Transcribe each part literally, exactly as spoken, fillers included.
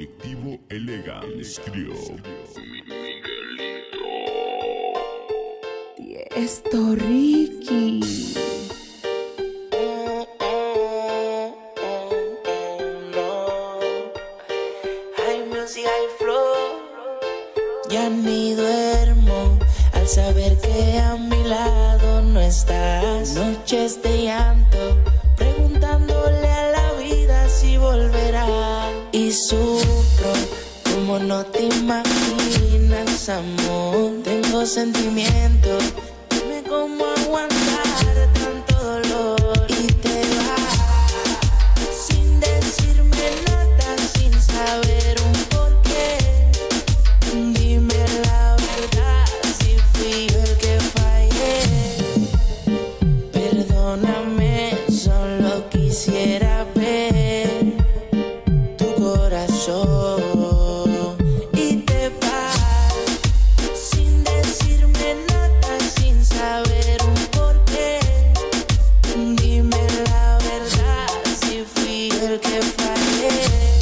Colectivo Elegance Crew. Esto Ricky. Ya ni duermo al saber que a mi lado no estás. Noches de llanto, preguntándole a la vida si volverá. Y sufro como no te imaginas, amor. Tengo sentimientos, dime cómo aguantar tanto dolor. Y te vas sin decirme nada, sin saber un porqué. Dime la verdad, si fui yo el que fallé. Perdóname, solo quisiera ver tu corazón. Y te vas sin decirme nada, sin saber un porqué. Dime la verdad, si fui yo el que fallé.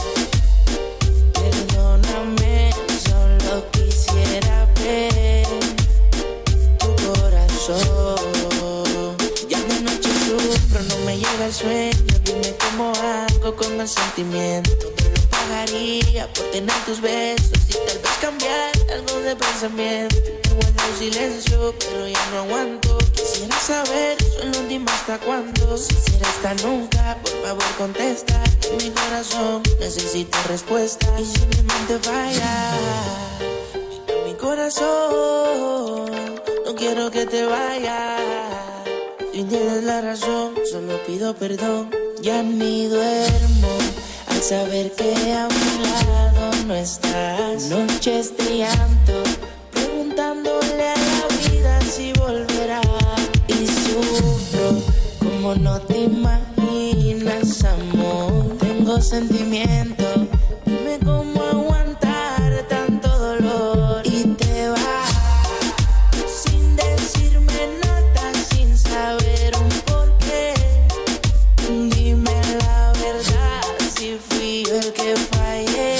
Perdóname, solo quisiera ver tu corazón. Ya de noche sufro, no me llega el sueño. Dime cómo hago con el sentimiento. Te lo pagaría por tener tus besos y tal vez cambiar algo de pensamiento. Te guardo silencio, pero ya no aguanto. Quisiera saber, solo dime hasta cuándo. Si será hasta nunca, por favor contesta. Mi corazón necesita respuesta. Y si mi mente falla, mira mi corazón, no quiero que te vayas. Si tienes la razón, solo pido perdón. Ya ni duermo al saber que a mi lado no estás. Noches de llanto, preguntándole a la vida si volverá. Y sufro como no te imaginas, amor. Tengo sentimientos, dime cómo aguantar tanto dolor. Y te vas sin decirme nada, sin saber un porqué. Dime la verdad, si fui yo el que fallé.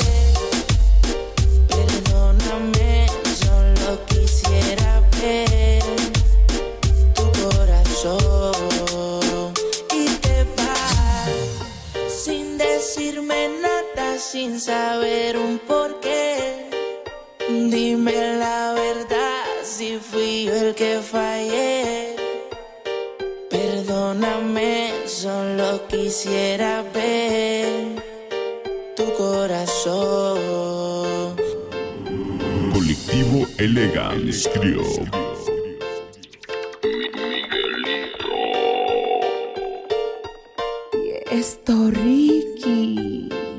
Perdóname, solo quisiera ver tu corazón. Y te vas sin decirme nada, sin saber un porqué. Dime la verdad, si fui yo el que fallé. Perdóname, solo quisiera ver tu corazón. Colectivo Elegance Crew. Esto Ricky.